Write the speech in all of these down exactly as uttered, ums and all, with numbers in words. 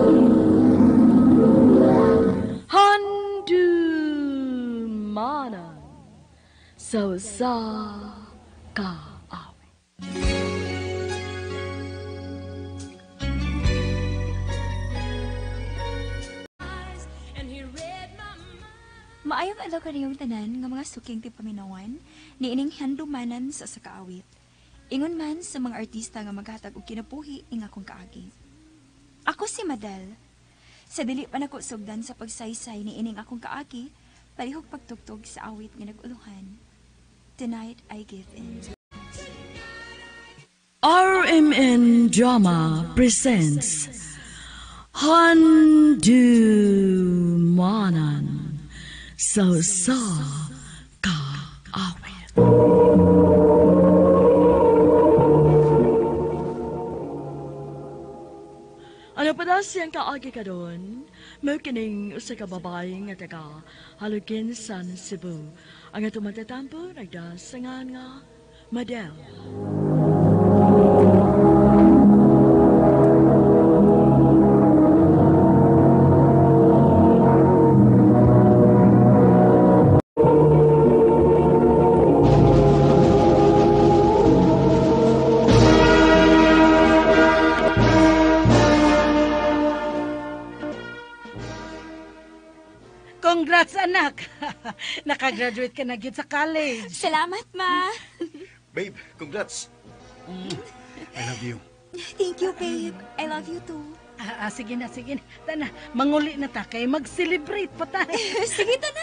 Handumanan sa usa ka awit. Maayong adlaw kaniyong tanan nga mga suking ti paminawan ni ining handumanan sa sakaawit. Ingon man sa mga artista nga maghatag og kinabuhi ing akong kaagi. Ako si Madel. Sa dili pa nako sugdan sa pagsaysay ni ining akong kaagi, palihog pagtugtog sa awit nga naguluhan. Tonight I give in. R M N Drama presents Handumanan sa usa ka awit. Ano pa daw siyang kaagi ka doon? May kining usa ka babae nga taga Halugin, San Cebu. Ang atong matatampo nagdasangan nga Madel. Congrats, anak! Nakagraduate ka na gyud sa college. Salamat, ma! Babe, congrats. Mm, I love you. Thank you, babe. I love you too. Ah, ah, sige na, sige na. Tana, manguli na ta kay mag-celebrate pa tayo. Sige, ta na!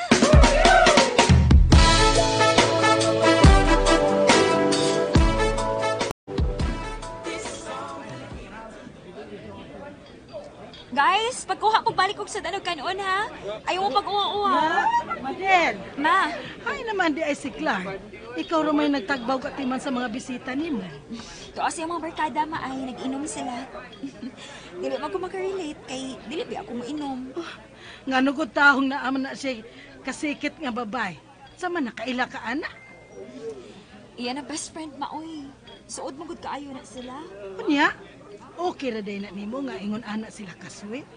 Guys, pagkuha ko balik kog sa tanog kanon ha. Ayaw mo pag-uwa-uwa. Madel, Ma, ay naman di ay si Clark. Ikaw rin may nagtagbaw katiman sa mga bisita ni mo. to as yung mga barkada ma ay nag-inom sila. Dili man ko makarelate kay dili ba ako mainom. Nga nugod tahong na aman na siya kasikit nga babay. Sama nakaila ka, anak. Iyan na best friend maoy. Suod mo gud kaayo na sila. Kunya, okay ra day na nimo nga ingon anak sila kasweet.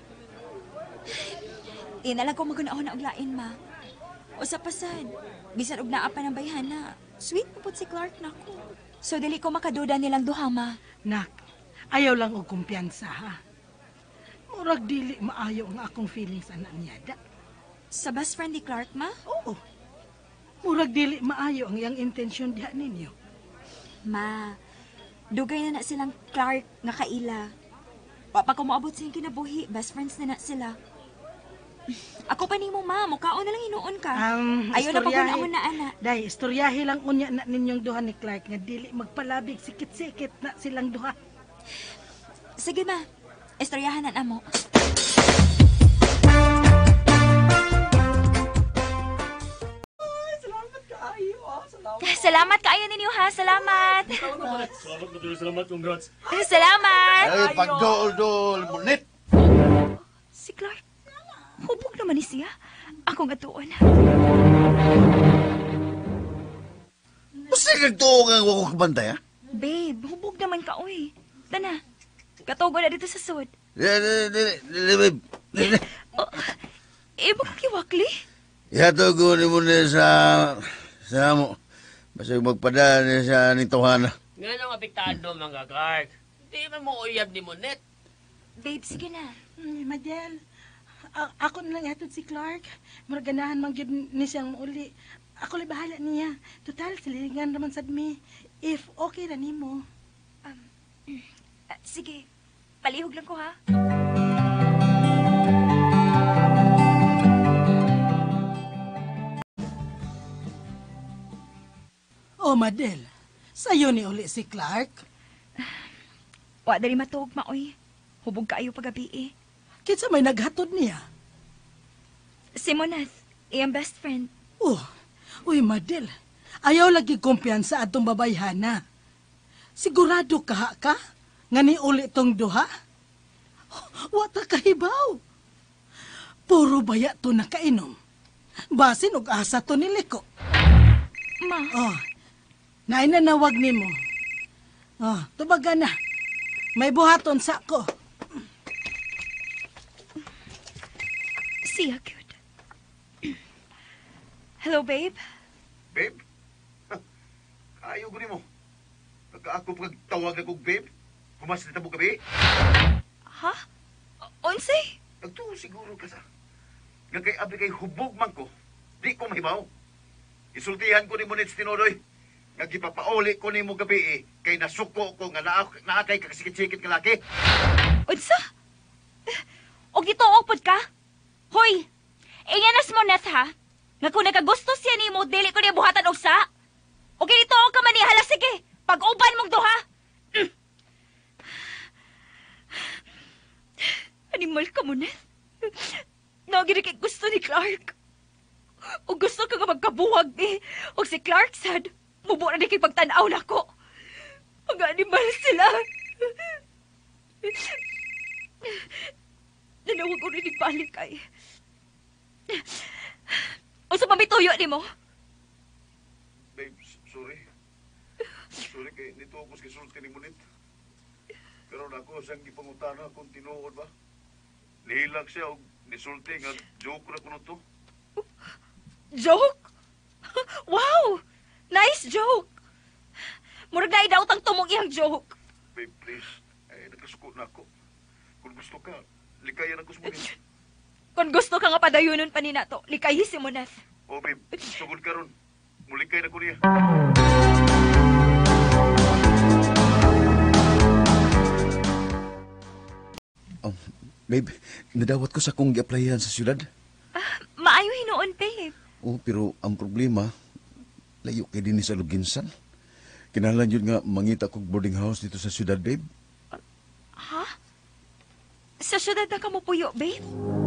Di na lang ko magunahon na og lain ma. O sa pasad, bisan og naa pa ng bayhana. Sweet po si Clark nako. So dili ko makaduda nilang duha ma. Nak, ayaw lang og kumpiyansa ha. Murag dili maayo ang akong feelings anak niya da. Sa best friend ni Clark ma? Oo. Murag dili maayo ang iyang intensyon diha ninyo. Ma, dugay na na silang Clark nga kaila. Wa pa ko moabot sa kinabuhi, best friends na na sila. Ako pa nimo ma, mukhaon na lang hinuon ka. Um, Ayaw na istoryahe- pagkunahon na ana. Day, istoryahe lang unya na ninyong duha ni Clark nga dili magpalabig sikit-sikit na silang duha. Sige ma, istoryahan na mo. Salamat kaayo ninyo ha, salamat. Salamat na tuloy, salamat, congrats. Salamat. Ay, pagdol-dol, munit. Si Clark, hubog naman ni siya. Ako nga tuon. Basta nagtuo nga ako kabantay, ha? Babe, hubog naman ka, uy. Tana, katugo na dito sa sud. Dili, dili, dili, babe. Dili. Oh, eh, baka kiwakli? Ihatugo ni mo na sa... sa mo. Basta magpadala niya sa nituhana. Nga nang apektado, mga Clark. Di man mo uyab ni Monet. Babe, sige na. Hmm, Madel, a- ako na lang hatod si Clark. Maraganahan man gyud ni siyang mauli. Ako lang bahala niya. Total, sililingan naman sad mi. If okay ra nimo. Um, ah, sige, palihog lang ko ha. Oh, Madel, sayo ni uli si Clark. Wa dali matuog maoy. Hubog kaayo pagabi eh. Kitsa may naghatod niya. Si Monath, iyang best friend. Oh, uy, Madel, ayaw lagi kumpiyansa atong babayhana. Sigurado ka ka? Nga ni uli tong duha? Wata kahibaw. Puro baya to nakainom. Basin og asa to niliko. Ma, Oh, nainanawag ni mo. Oh, tubaga na. May buhaton sa ko. Siya, cute. Hello, babe? Babe? Ayaw ko mo. Nagka-ako pagtawag na kong babe. Humas na tamo gabi. Ha? Unsay? Nagtuo siguro ka sa. Nga kay abi kay hubog man ko. Di ko mahibaw. Isultihan ko ni mo nits tinodoy. Nga gipapauli ko ni mo gabi eh. Kay nasuko ko nga naa, naa kay kakasikit-sikit nga laki. Unsa? O gituog pod ka? Hoy! Inganas mo nas ha? Nga kung nagagusto siya ni mo, dili ko niya buhatan og sa. O gituog ka man ni hala sige. Pag-uban mong duha. Mm. Animal ka mo, Neth. Nagiri kay gusto ni Clark. O gusto ka nga magkabuhag ni. O si Clark sad, mubo na di kay pagtanaw na ko. Mag-animal sila. Nanawag ko rin balik ay. O sa mamituyo ni mo? Babe, s- sorry. Sorry kay nito ako sa sulti ni Munit. Pero ako siyang gipangutana kung tinuod ba. Nihilag siya og nisulti nga joke na kuno to. Joke? Wow! Nice joke! Murag na idaw tang tumong iyang joke. Babe, please. Ay, nagkasuko na ako. Kung gusto ka, likayan ako sa Munit. Kung gusto ka nga padayunon pa ni nato, likayi si Moneth. O babe, sugod ka ron. Mulikay na ko niya. Oh, babe, nadawat ko sa kong gi-applyan sa syudad. Maayo hinuon, babe. Oh, pero ang problema, layo kay din sa Luginsan. Kinahanglan yun nga mangita kog boarding house dito sa syudad, babe. Ha? Sa syudad na ka mo puyo, babe?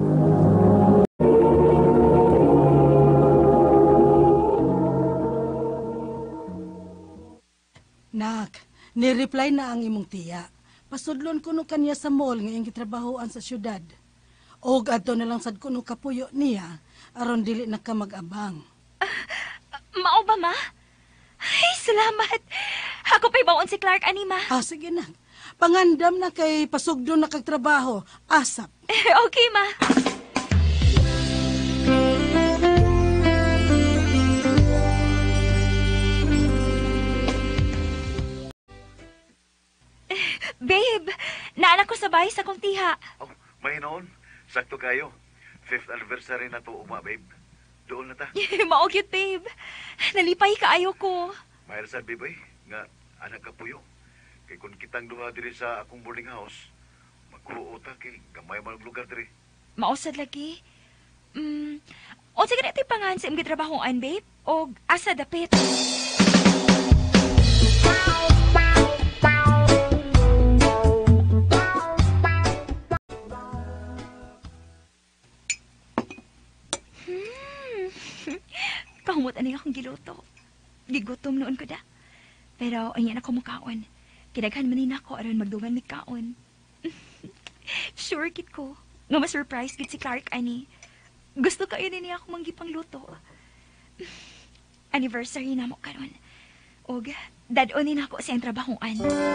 Nak, ni-reply na ang imong tiya. Pasudlon ko no kanya sa mall nga iyang gitrabahoan sa syudad. Og adto na lang sad kuno kapuyo niya aron dili na ka mag-abang. Mao ba, ma? Ay, salamat. Ako pa'y bawon si Clark, anima. Ah, sige na. Pangandam na kay pasugdon na kag trabaho. Asap. Okay, ma. Babe, naanak ko sa bahay sa kong tiha. Oh, may noon. Sakto kayo. Fifth anniversary na to, uma, babe. Doon na ta. Mao cute, babe. Nalipay ka ayo ko. Mahal sa babe, ay, nga anak ka puyo. Kay kung kitang duha diri sa akong boarding house, magkuo ta kay gamay man ang lugar diri. Mausad lagi. Mm, o sige natin pangan sa imong trabahoan, babe. O asa dapit. Kahumot ani akong giluto. Gigutom noon ko da. Pero ayan ako mukaon. Kinaghan manin ako aron magduman mi kaon. Sure kit ko. Nga ma-surprise kit si Clark ani. Gusto kayo ni ako manggipang luto. Anniversary na mo karon. Og dad-onin ako sa trabahoan.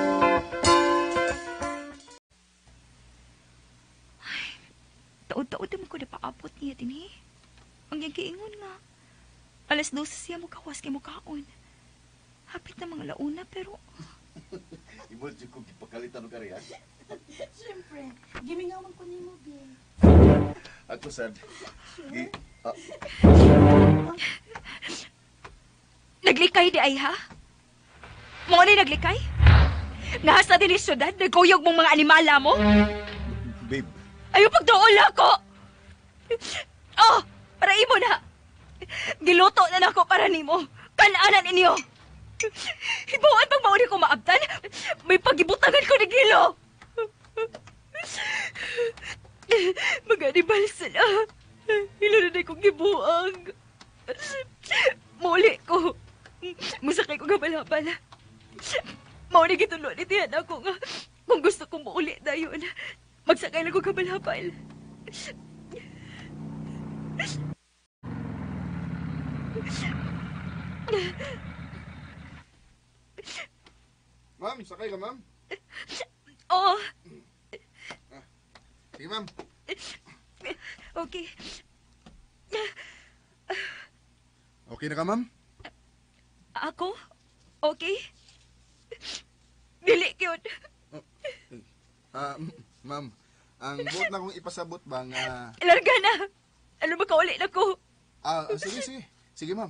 Ay, taod-taod mo ko na paabot niya din eh. Ang yung kiingon nga. Alas dos siya mo kawas kay mo kaon. Hapit na mga launa pero... Imo jud ko gipakalitan og kariya. Siyempre, gimingawan ko nimo, be. Ako sad. Gi ah, Naglikay di ay ha? Mo ni naglikay? Nahasa din ni syudad, nagkuyog mong mga animala mo? babe, Ayaw pagdool ako! Oh, para imo na! Giluto na nako para nimo. Kanaanan ninyo! Hibawan pang mauni ko maabtan, may pagibutangan ko ni Gilo! Mag-animal sila. Ilananay kong gibuang. Muli ko. Musakay ko gabala-bala. Mauni gitulo ni tiyan ako nga. Kung gusto kong mauli na yun, magsakay lang ko gabala-bala. Ma'am, sakay ka, ma'am? Oo. Sige, ma'am. Okay. Okay na ka, ma'am? Ako? Okay? Dili yun. Ah, m- ma'am, ang buot na kong ipasabot ba nga... Larga na. Ano ba kaulit na ko? Ah, sige, sige. Sige, ma'am.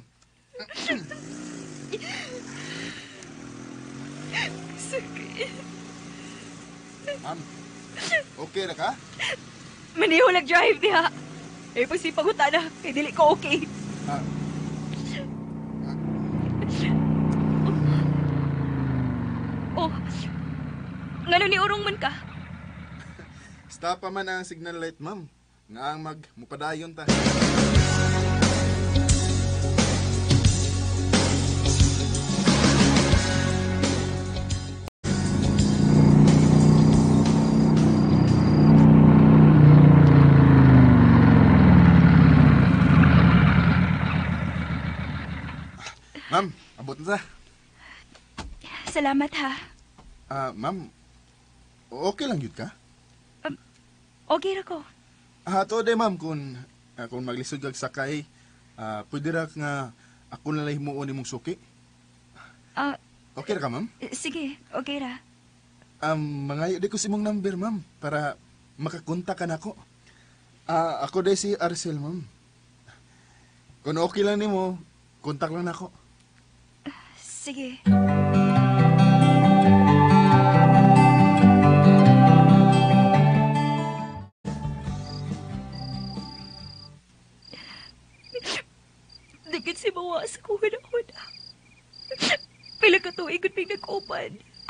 Sakit. Ma'am, okay na ka? Maniho nag-drive diha. Eh, pasipagutan na. Kaya dili ko okay. Ah, Oh. Ngano ni urong man ka? stop pa man ang signal light, ma'am. Nga ang mag mupadayon ta. Ma'am, abot na ta. Salamat ha. Ah, ma'am, okay lang yun ka? Okay ra ko. Ah, to de ma'am, kung, ah, kung maglisod kag sakay, ah, pwede ra nga ako na lang himuon imong suki. Ah, Okay ra ka, ma'am? sige, okay ra. Um, mangayo di ko si mong number, ma'am, para makakontak ka na ako. Ah, ako de si Arcel, ma'am. Kung okay lang nimo, kontak lang ako. Sige. Dikit si Mawa sa kuha na ko na. Pila ka tuig at pinag-upan.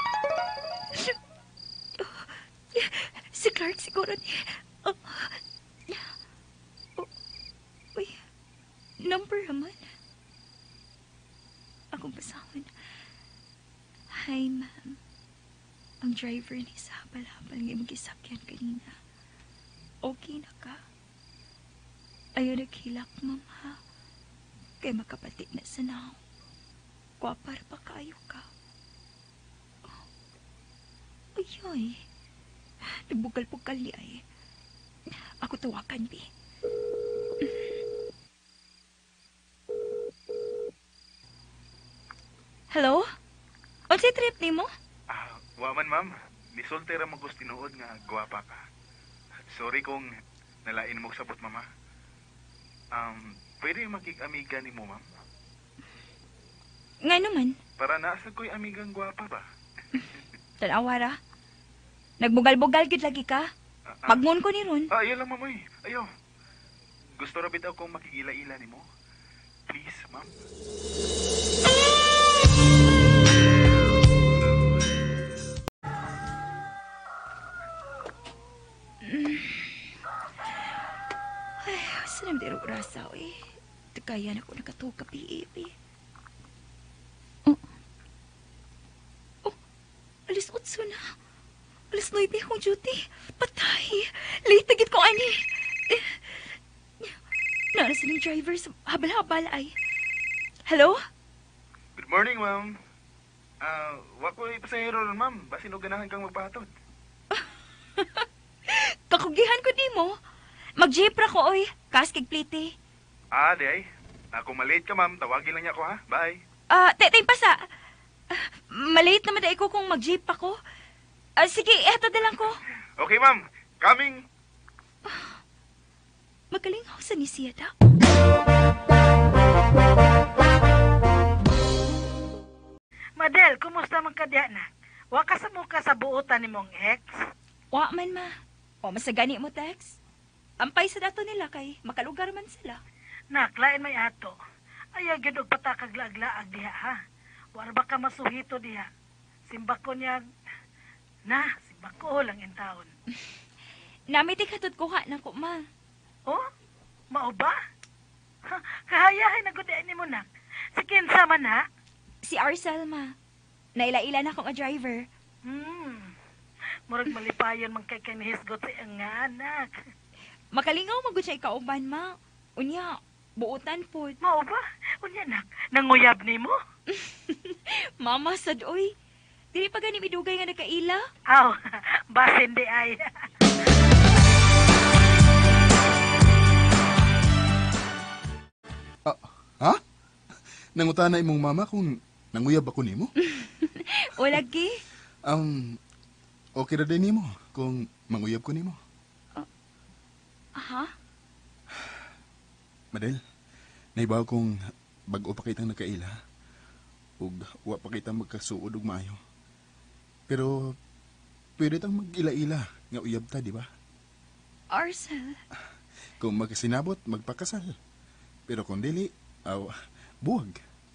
Si Clark siguro ni... Oh. Oh. Uy, number naman. Akong basahon. Hi, ma'am. Ang driver ni sa habal-habal ng imong gisakyan kanina. Okay na ka? Ayaw naghilak, ma'am, ha? Kaya makapati na sa now. Kwapar pa kayo ka. Oh. Ayoy. Nagbugal-bugal ni ay. Ako tawakan, bi. Hello? Unsay trip nimo? Ah, waman ma'am. Nisulti ra mo gusto tinuod nga gwapa ka. Sorry kung nalain mo sabot mama. Um, pwede makig-amiga ni mo ma'am? Nga naman, Para naasa ko'y amigang gwapa ba? tanawa ra. Nagbugal-bugal gid lagi ka. Ah, ah, Magngon ko ni ron. ah, ayaw lang mamoy. Ayaw. Gusto ra bitaw kong makigila-ila ni mo. Please, ma'am. Ay, saan ang dirog rasa, eh. Takayan ako nakatuka, P A P. Oh. Oh, alis otso na. Alis noybe akong duty. Patay. Late na gid ko, ani. Eh, Nara silang driver sa habal-habal ay. Hello? Good morning, ma'am. Ah, wa ko ipasahero ron, ma'am. Basin og ganahan kang magpahatod. Kakugihan ko di mo. Mag-jeep ra ko, oy. Kaskig plite. Ah, di ay. Ako malate ka, ma'am. Tawagin lang niya ako, ha? Bye. Ah, tetay pa sa... Ah, malate naman dahil ko kung mag-jeep ako. Ah, sige, eto na lang ko. Okay, ma'am. Coming. Magaling ako sa nisiyada. Madel, kumusta man ka diya na? Wa ka sa muka sa buutan ni mong ex? Wa man ma. O masagani mo, Tex. Ampay sa dato nila kay makalugar man sila. Naklain may ato. Ayaw gyud og patakag laag-laag diha ha. War ba ka masuhito diha? Simba ko niya na, simba ko lang in taon. Namiti katod kuha na ko, ma. Oh? Mao ba? Ha, kahayahay na gud ni mo nak. Si kinsa man ha? Si Arcel, ma. Naila-ila na akong a driver. Hmm. Murag malipayon man kay kanihisgot sa iyang nga anak. Makalingaw magud siya ikauban, ma. Unya, buutan po. Mao ba? Unya nak, nanguyab nimo? Mama, sad, oy. Dili pa gani midugay nga nagkaila. Aw, basin di ay. nangutana imong mama kung nanguyab ako nimo? O lagi. Um, okay ra din nimo kung manguyab ko nimo. Aha? Madel, naibaw kong bag-o pa kitang nakaila. Ug wa pa kitang magkasuod og maayo. Pero pwede tang mag-ila-ila nga uyab ta, di ba? Arcel. Kung magkasinabot, magpakasal. Pero kung dili, aw, buwag.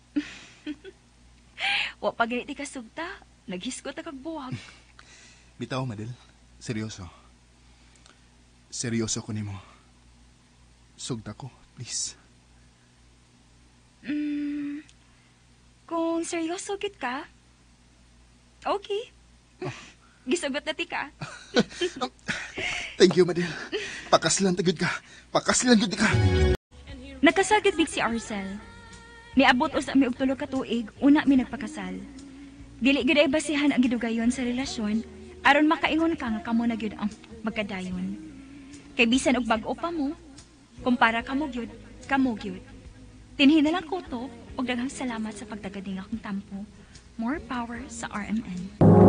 Wa pa ganit di kasugta. Naghiskot na kagbuwag. Bitaw, Madel. Seryoso. Seryoso ko nimo. Sugta ko, please. Mm, kung seryoso gid ka, okay. Gisugot na ti ka. Thank you, Madel. Pakaslan tagod ka. Pakaslan gud ka. Nakasagad big si Arcel. Niabot usa mi og tulo ka tuig, una mi nagpakasal. Dili gid ay basihan ang gidugayon sa relasyon aron makaingon ka nga kamo na gyud ang magkadayon. Kay bisan og bag-o pa mo, kumpara kamo gyud, kamo gyud. Tinhin na lang ko to og daghang salamat sa pagtagading akong tampo. More power sa R M N.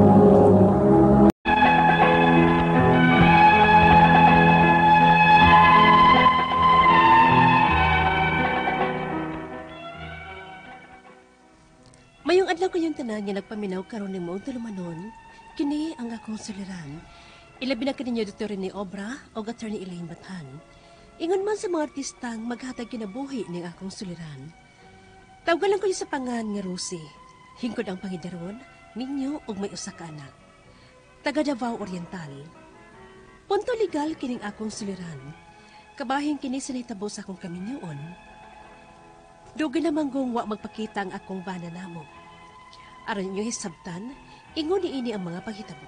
Mayong adlaw ko yung tanan nga nagpaminaw karon nimo og tulumanon, kini ang akong suliran. Ilabi na kaninyo Doktor Rene Obra o Attorney Elaine Batan. Ingon man sa mga artistang maghatag kinabuhi ning akong suliran. Tawgalan ko sa pangan nga Rosie. Hingkod ang pangidaron, minyo og may usa ka anak. Taga Davao Oriental. Punto legal kining akong suliran. Kabahin kini sa nahitabo sa akong kaminyoon. Dugi na manggong wa magpakita ang akong bana namo. Aron inyo hisabtan, ingon niini ang mga paghitabo.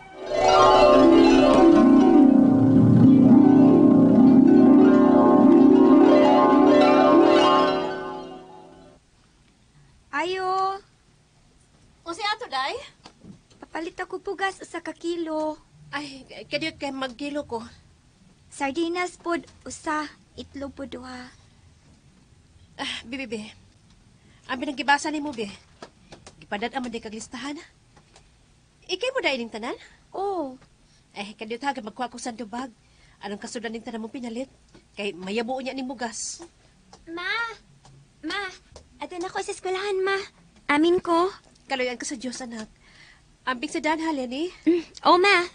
Ayo, O si ato, day? papalit ako pugas sa kakilo. Ay, kadiyot kay magkilo ko. Sardinas pod usa, itlog pod duha. Ah, bibi, be. Ang pinagibasa ni mo, be. Gipadad ang manday kag listahan. Ikay mo dahil ng tanan? Oh, Eh, kadiyot ha, magkuha ko sa dubag. Anong kasudan ng tanan mo pinalit? Kay mayabuo niya ni mugas. ma. Ma, adan ako sa eskwelahan, ma. Amin ko. Kaloyan ka sa Diyos, anak. Ambing sa danhal yan, eh. Mm. Oh, ma.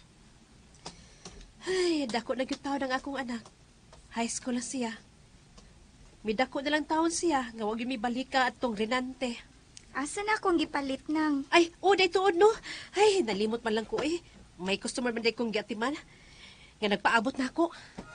Ay, dako na yung taon ng akong anak. High school na siya. May dako na lang taon siya, nga wag yung may balika at tong renante. Asa na akong gipalit nang? Ay, oh, day tuod, no? Ay, nalimot man lang ko, eh. May customer man day kong giatiman. Nga nagpaabot na ako.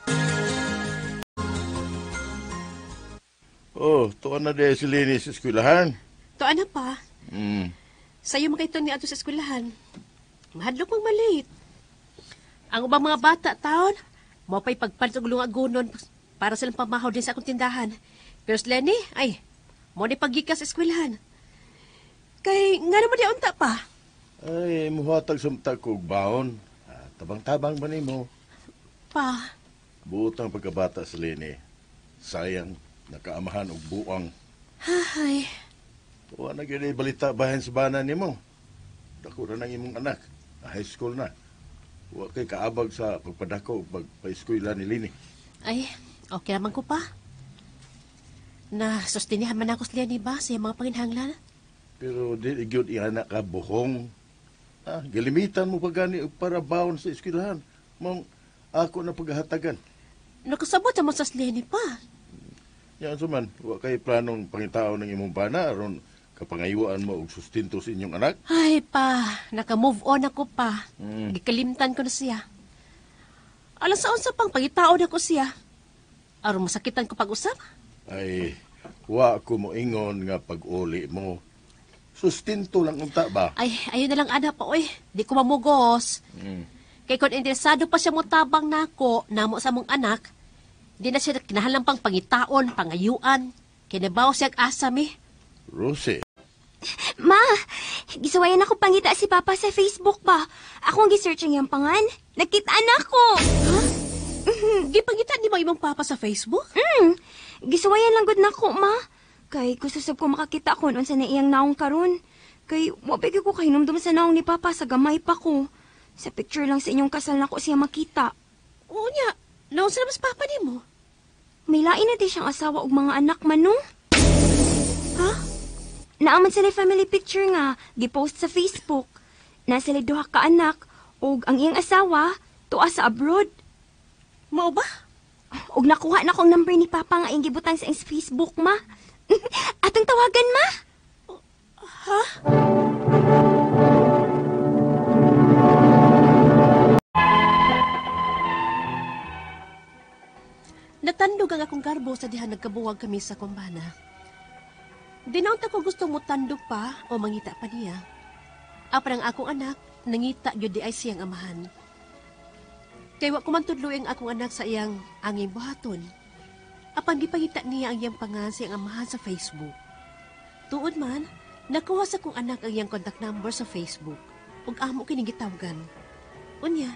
Oh, tuan na dahil si Lenny sa eskwelahan. To ano pa? Hmm. Sa'yo makita ni ato sa eskwelahan. Mahadlok mong malit. Ang ubang mga bata, taon, mo pa'y pagpalit og lunga gunon para silang pamahaw din sa akong tindahan. Pero si Lenny, ay, mo ni paggikas sa eskwelahan. Kay, nga naman di unta pa. Ay, muhatag sa mata ko og baon. Ah, tabang-tabang ba ni mo? Pa, Buotang pagkabata sa Lenny. Sayang, nakaamahan og buang. ay, Wa na gyud balita bahin sa bana nimo. Dako ra nang imong anak. High school na. Wa kay kaabag sa pagpadako ug pagpa-eskwela ni Lenny. ay, okay naman ko pa. Na, sustinihan man ako si Lenny ba sa iyang mga panginhanglan? Pero di gyud iana ka buhong. Ah, gilimitan mo pa gani og para baon sa eskwelahan. Mong ako na paghatagan. Nakasabot naman sa si Lenny pa. Yan suman, wa kay planong pangitao ng imong bana aron kapangayuan mo og sustento sa inyong anak. Ay pa, naka-move on ako pa. Mm. Gikalimtan ko na siya. Alam sa unsa pang pangitaon ako siya. Aron masakitan ko pag-usap. Ay, wa ko mo ingon nga pag-uli mo. Sustento lang unta ba? Ay, ayun na lang ana pa, oy. Di ko mamugos. Mm. Kay kung interesado pa siya mo tabang nako, namo sa mong anak, di na siya kinahanglan pang pangitaon, pangayuan. Kinabaw siya ag-asam eh. Rosie, Ma, gisuwayan ako pangita si Papa sa Facebook ba? Ako ang gisearching yung pangan. Nagkitaan ako. Di pangita ni mo imong papa sa Facebook? Hmm, gisuwayan lang gud nako, ma. Kay gusto sab ko makakita kon unsa na iyang naong karon. Kay wa pa gyud ko kahinumdum sa naong ni Papa sa gamay pa ko. Sa picture lang sa inyong kasal na ko siya makita. Unya, naon sa mas papa nimo? May lain na di siyang asawa ug mga anak man no? Ha? Naaman sila family picture nga, gipost sa Facebook. Na sila duha ka anak, ug ang iyang asawa, tuwa sa abroad. Mao ba? Ug nakuha na kong number ni Papa nga iyang gibutang sa iyang Facebook, ma. Atong tawagan, ma. Ha? Natandog ang akong garbo sa diha nagkabuwag kami sa kumbana. Di naon ta ko gusto mo tandog pa o mangita pa niya. Apan ang akong anak, nangita gyud di ay siyang amahan. Kay wa ko man tudloy ang akong anak sa iyang anging buhaton. Apan gipangita niya ang iyang pangalan sa iyang amahan sa Facebook. Tuod man, nakuha sa kong anak ang iyang contact number sa Facebook. Ug amo kini gitawgan. Unya.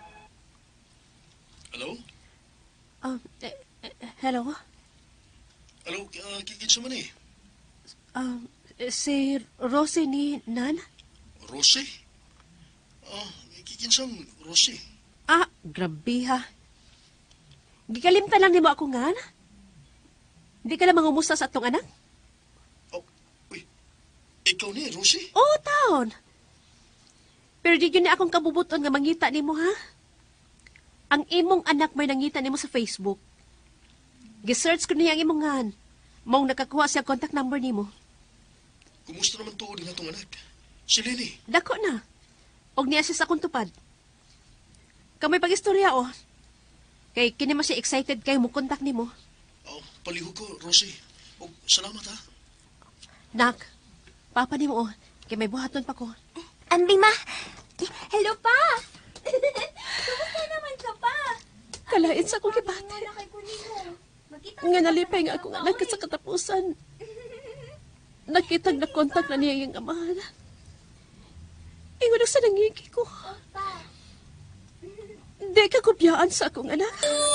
Hello? Um, eh, eh, hello? Hello, uh, kikinsa man eh? Um, si Rosie ni Nan? Rose? Ah, kikinsang Rose. Ah, grabe ha. Gikalimtan lang ni mo ako nga. Di ka na mangumusta sa atong anak? Oh, uy, ikaw ni, Rose? Oo, taon. Pero di yun na akong kabubuton nga mangita ni mo ha. Ang imong anak may nangita ni mo sa Facebook. Gisearch ko niya ang imong ngan. Mong nakakuha siya contact number ni mo. Kumusta naman tuod nga itong anak? Si Lenny. Dako na. Og niya siya sa akong tupad. Kamay pag-istorya o. Kay kini mo siya excited kayo mo contact ni mo. Oh, palihog ko, Rosie. Oh, salamat ha. Nak, papa ni mo o. Kay may buhaton pa ko. Anli, ma. Hello, pa. Kumusta naman ka, pa? Kalain sa akong kibate. Nga nalipay nga akong anak sa katapusan. Nakitag na kontak na niya yung amahan. Ingon ako sa nangigi ko. Di ka kubiyaan sa akong anak.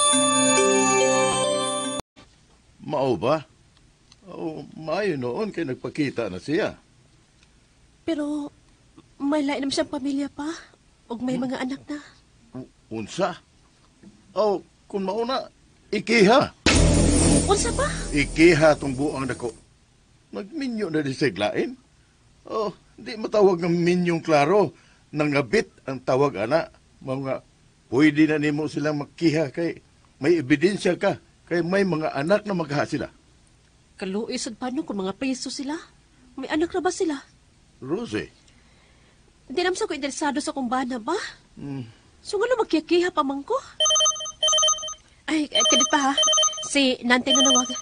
Mao ba? Oh, maayo noon kay nagpakita na siya. Pero may lain naman siyang pamilya pa. O may mga anak na. Unsa? Oh, kung mauna, ikiha. Unsa pa? Ikiha tong buang dako. Magminyo na di siglain. Oh, di matawag ng minyong klaro. Nangabit ang tawag ana. Mga pwede na nimo silang magkiha kay may ebidensya ka. Kay may mga anak na magha sila. Kaluoy sad paano kung mga preso sila? May anak na ba sila? Rose. Hindi naman sa ko interesado sa kumbana ba? Hmm. So nga na magkikiha pa man ko? Ay, kadit pa ha. Si Nante na nawag.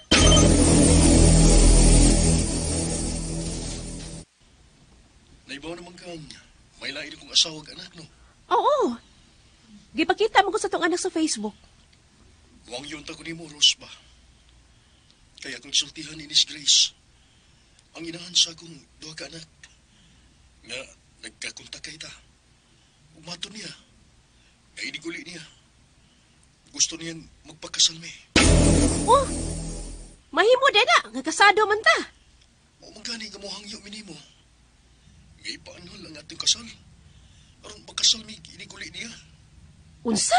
Naibaw naman kang may lain kong asawag anak, no? Oo. Gipakita mo ko sa tong anak sa Facebook. Huwag yun ta ko ni mo, Rose ba? Kaya kung sultihan ni Miss Grace, ang inahan sa akong duha ka anak, nga nagkakontak kay ta. Umato niya, nga iniguli niya. Gusto niyang magpakasal me. Oh, mahimo din na. Nagkasado man ta. O magani nga mo hangyo minimo. Nga ipaanhal ang ating kasal. Aron magkasal mi iniguli niya. Unsa?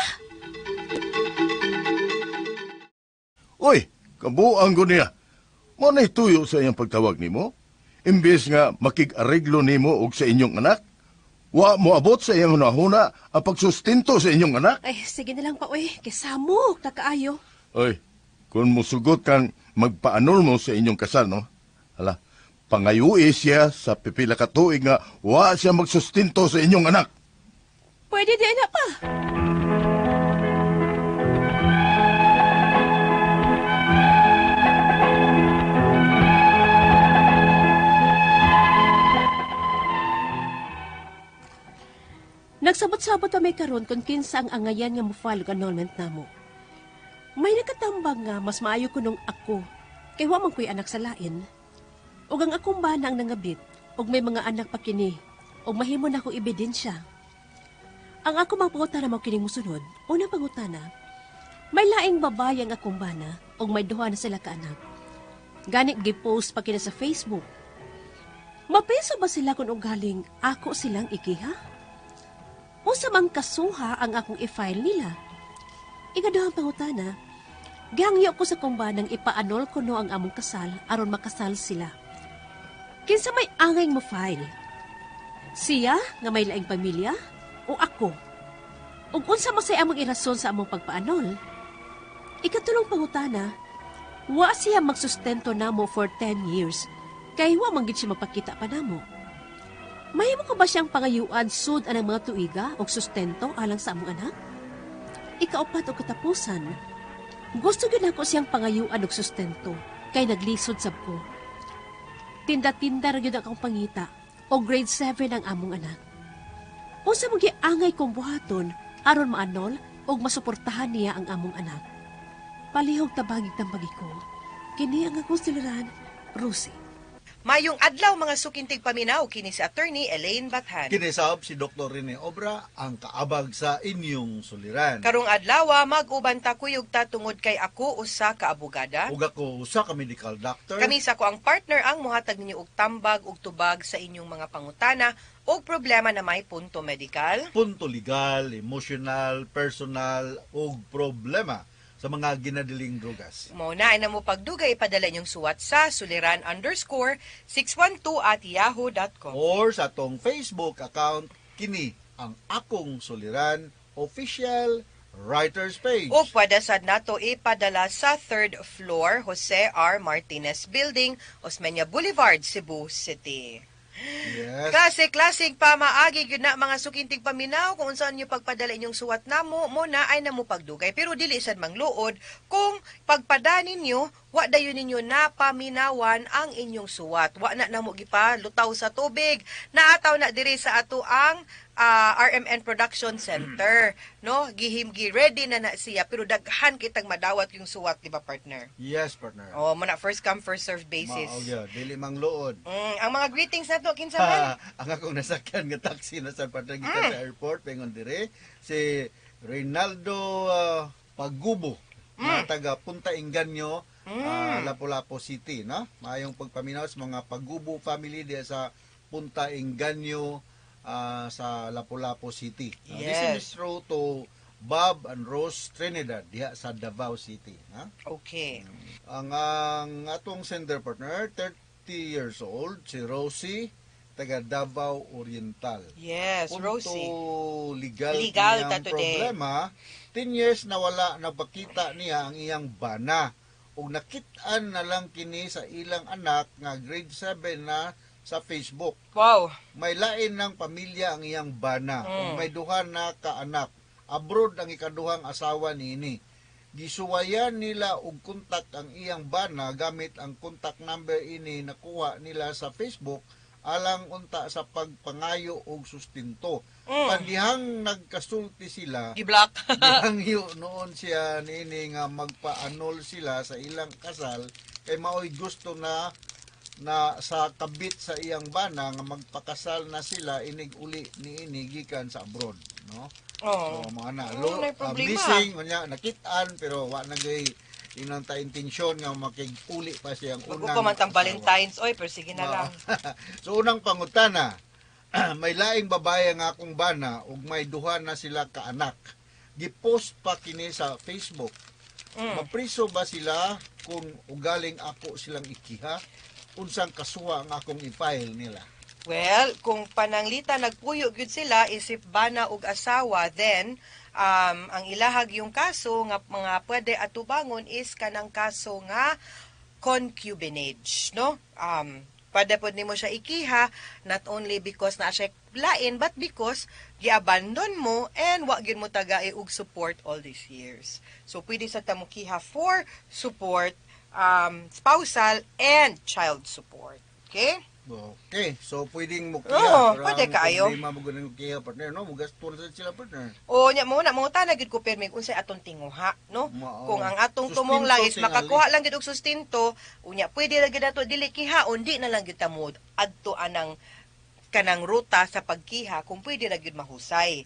Oy, kabuang ko niya. Mo na tuyo sa iyang pagtawag nimo. Imbes nga makig-areglo nimo og sa inyong anak. Wa mo abot sa iyang hunahuna ang pagsustinto sa inyong anak. Ay, sige na lang pa, uy. Kisamo, nakaayo. Oy, kung musugot kang magpaanol mo sa inyong kasal, no? Hala, pangayui siya sa pipila ka tuig nga wa siya magsustinto sa inyong anak. Pwede di na pa. Nagsabot-sabot kami karon kung kinsa ang angayan nga mo-file ang annulment namo. May nakatambang nga mas maayo ko nung ako, kay wa man ko'y anak sa lain. Ug ang akong bana ang nangabit, ug may mga anak pa kini, ug mahimo na ko ebidensya. Ang ako mapangutana mo kining musunod, unang pangutana, may laing babae ang akong bana, ug may duha na sila ka anak. Ganit gipost pa kina sa Facebook. Mapeso ba sila kung ugaling ako silang ikiha? O sa mang kasuha ang akong i-file nila? Ikaduhang pangutana, gihangyo ko sa kumbanang ipaanol ko no ang among kasal aron makasal sila. Kinsa may angay mo file? Siya nga may laing pamilya o ako? Ug unsa mo say among irason sa among pagpaanol? Ikatulong pangutana, wa siya magsustento namo for ten years, kay wa man gid siya mapakita pa namo. Mahimo ko ba siyang pangayuan sud anang mga tuiga o sustento alang sa among anak? Ikaupat o katapusan, gusto gyud ako siyang pangayuan og sustento, kay naglisod sab ko. Tinda-tinda ra gyud akong pangita, o grade seven ang among anak. Unsa mo giangay kong buhaton aron maanol og masuportahan niya ang among anak. Palihog tabagig tambagi ko. Kini ang akong siliran, Rosie. Mayong adlaw mga sukintig paminaw kini si Attorney Elaine Bathan. Kinisab si Doktor Rene Obra ang kaabag sa inyong suliran. Karong adlaw mag-uban ta kuyog ta tungod kay ako usa ka abogada. Ug ako usa ka medical doctor. Kami sa ko ang partner ang muhatag ninyo og tambag ug tubag sa inyong mga pangutana o problema na may punto medical, punto legal, emotional, personal ug problema sa mga ginadiling drugas. Mo na ay na mo pagdugay ipadala inyong suwat sa suliran underscore six one two at yahoo dot com. Or sa tong Facebook account, kini ang akong suliran official writer's page. O pwede sad nato ipadala sa third floor Jose R. Martinez Building, Osmeña Boulevard, Cebu City. Yes. Klasik-klasik pa maagi gyud na mga sukintig paminaw kung saan nyo pagpadala inyong suwat namo mo na ay namo pagdugay pero dili sad mangluod kung pagpada ninyo wa dayon ninyo na paminawan ang inyong suwat. Wa na namo gipa lutaw sa tubig. Naataw na diri sa ato ang uh, R M N Production Center, no? Gihim gi ready na na siya pero daghan kitang madawat yung suwat, di ba partner? Yes, partner. Oh, mo na first come first serve basis. Mao gyud, dili mangluod. Mm, ang mga greetings nato kinsa man? Ang akong nasakyan nga taxi na sa partner gikan mm. sa airport pengon dire si Reynaldo uh, Pagubo, mm. na taga Punta Inganyo, mm. uh, Lapu-Lapu City, no? Mayong pagpaminaw sa mga Pagubo family diya sa Punta Inganyo, uh, sa Lapu-Lapu City. Uh, yes. This is through to Bob and Rose Trinidad diha sa Davao City, ha? Okay. Um, ang ang atong sender partner thirty years old, si Rosie, taga Davao Oriental. Yes, Punto Rosie. legal, Legal niyang ta today. problema, ten years na wala napakita niya ang iyang bana. Ug nakit-an na lang kini sa ilang anak nga grade seven na sa Facebook. Wow. May lain ng pamilya ang iyang bana. Mm. Ug may duha na ka anak. Abroad ang ikaduhang asawa niini. Gisuwayan nila og kontak ang iyang bana gamit ang contact number ini nakuha nila sa Facebook alang unta sa pagpangayo og sustinto. Mm. Pandihang nagkasulti sila, i-block. gihangyo noon siya niini nga magpa-annul sila sa ilang kasal kay maoy gusto na na sa kabit sa iyang bana nga magpakasal na sila inig uli niini gikan sa abroad, no? Oh. So, mga na, Oh, lo, may uh, problema. missing, kunya, nakit-an, pero wa na gay inang ta intensyon nga makig-uli pa siyang unang Magkukumantang asawa. Valentine's, oy, pero sige na lang. So, unang pangutana, may laing babae nga akong bana, ug may duha na sila ka anak. Gipost pa kini sa Facebook. Mm. Mapriso ba sila kung ugaling ako silang ikiha? Unsang kasuha ang akong i-file nila? Well, kung pananglita nagpuyo gyud sila isip bana ug asawa, then um, ang ilahag yung kaso nga mga pwede atubangon is kanang kaso nga concubinage, no? Um, pwede po nimo siya ikiha not only because na siya lain but because gi-abandon mo and wa gyud mo tagai og support all these years. So pwede sa ta mo kiha for support, um, spousal and child support. Okay? Okay, so pwedeng mo Oo, pero pwede ang kayo. problema mo ganun kiha partner, no? Mugaston sa sila partner. O nya mo na mo ta na gid ko permi unsay atong tinguha, no? Mao. Kung ang atong Sustinto tumong lang is tingali. makakuha lang gid og sustinto, unya pwede ra gid ato dili kihaon, di na lang gid ta mo adto anang kanang ruta sa pagkiha kung pwede ra gid mahusay.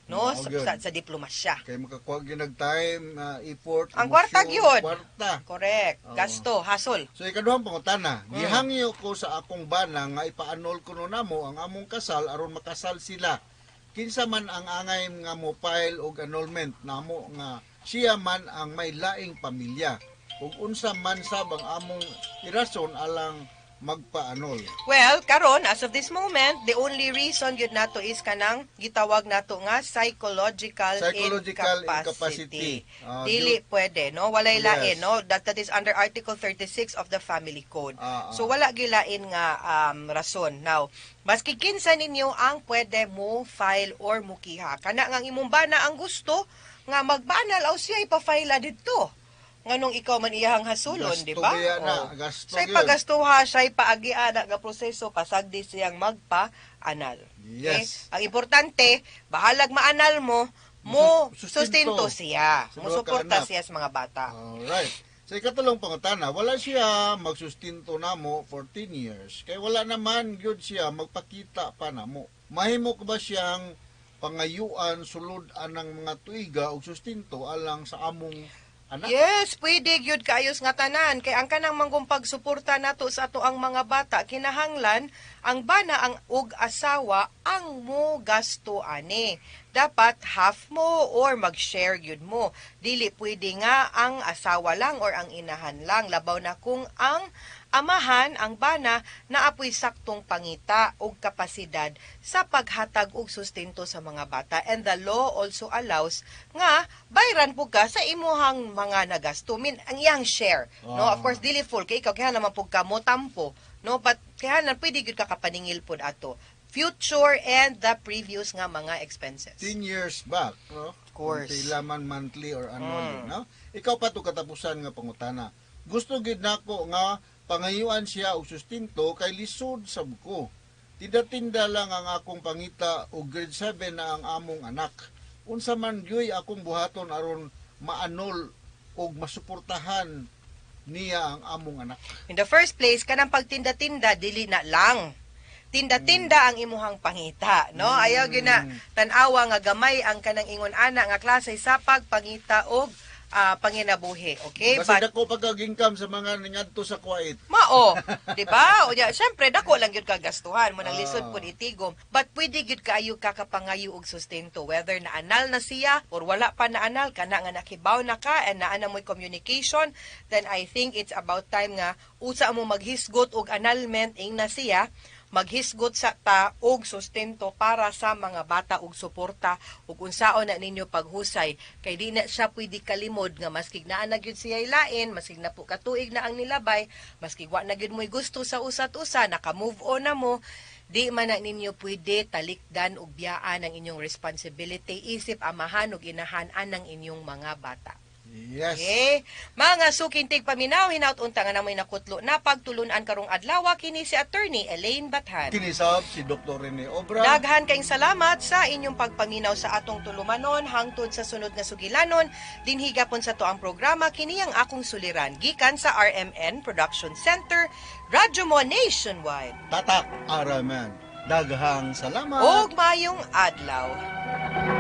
no, Oo, sa, gyud. sa, sa diplomasya. Kay makakuha gyud time, uh, effort, Ang kwarta emosyon, gyud. Kwarta. Correct. Oo. Gasto, hasol. So ikaduhang pangutana, Mm. gihangyo ko sa akong bana nga ipaanol ko no namo ang among kasal aron makasal sila. Kinsa man ang angay nga mo file og annulment namo nga siya man ang may laing pamilya. Ug unsa man sab ang among irason alang magpaanol. Well, karon as of this moment, the only reason gyud nato is kanang gitawag nato nga psychological, Psychological incapacity. incapacity. Ah, Dili pwede, no? Walay Yes. lain, no? That, that is under Article thirty-six of the Family Code. Ah, ah. So wala gilain nga um, rason. Now, maski kinsa ninyo ang pwede mo file or mukiha. Kana nga imong bana ang gusto nga magbanal o siya ipa-file didto. Nganong ikaw man iyahang hasulon, Gasto di ba? gaya na, Oh. gasto Siya'y gyud. pagastuha, siya'y paagiana nga proseso, pasagdi siyang magpa-anal. Yes. Ang importante, bahalag maanal mo, mo Musu- sustento sustento. siya. Sa Musuporta duha ka anak. siya sa mga bata. Alright. Sa ikatulong pangutana, wala siya magsustinto namo for ten years. Kay wala naman gyud siya magpakita pa namo. Mahimo ko ba siyang pangayuan sulod anang mga tuiga og sustinto alang sa among anak? Yes, pwede gyud kaayos nga tanan kay ang kanang manggong pagsuporta nato sa ato ang mga bata kinahanglan ang bana ang ug asawa ang mo gasto ani. Dapat half mo or mag-share gyud mo. Dili pwede nga ang asawa lang or ang inahan lang labaw na kung ang amahan, ang bana, naapoy saktong pangita o kapasidad sa paghatag og sustento sa mga bata. And the law also allows nga bayran po ka sa imuhang mga nagasto. Min, ang iyang share. No, of course, dili full. Kay ikaw, kaya naman po ka mo tampo. No, but kaya na pwede gyud ka kapaningil po ato. Future and the previous nga mga expenses. ten years back, no? Of course. Kung kailaman monthly or annually, Mm. no? Ikaw pa to katapusan nga pangutana. Gusto gid nako nga pangayuan siya og sustinto kay lisod sab ko. Tinda-tinda lang ang akong pangita og grade seven na ang among anak. Unsa man gyoy akong buhaton aron maanol og masuportahan niya ang among anak. In the first place, kanang pagtinda-tinda, dili na lang. Tinda-tinda ang imuhang pangita, no? Ayaw gyud na tan-awa nga gamay ang kanang ingon ana nga klase sa pagpangita og ah, panginabuhi, okay? Kasi dako pagka-income sa mga ningadto sa Kuwait. Mao, di ba? O ya, syempre dako lang gyud kagastuhan mo nang Ah. lisod pud itigom. But pwede gyud kaayo ka kapangayo og sustento whether na anal na siya or wala pa na anal kana nga nakibaw na ka and naa na mo'y communication, then I think it's about time nga usa mo maghisgot og annulment ing na siya maghisgot sa ta og sustento para sa mga bata og suporta ug unsaon na ninyo paghusay kay di na siya pwede kalimod nga maskig naa na gyud siya lain maskig na po katuig na ang nilabay maskig wa na gyud mo'y gusto sa usat-usa naka-move on na mo di man na ninyo pwede talikdan og biyaan ang inyong responsibility isip amahan ug inahan-an ng inyong mga bata. Yes. Okay. Mga sukintig paminaw, hinaut-unta nga namoy nakutlo na pagtulunan karong adlaw kini si Attorney Elaine Bathan. Kinisab si Doctor Rene Obra. Daghan kayong salamat sa inyong pagpaminaw sa atong tulumanon hangtod sa sunod nga sugilanon. Dinhi gapon sa to ang programa kini ang akong suliran gikan sa R M N Production Center, Radyo Mo Nationwide. Tatak Araman. Daghang salamat. Og mayong adlaw.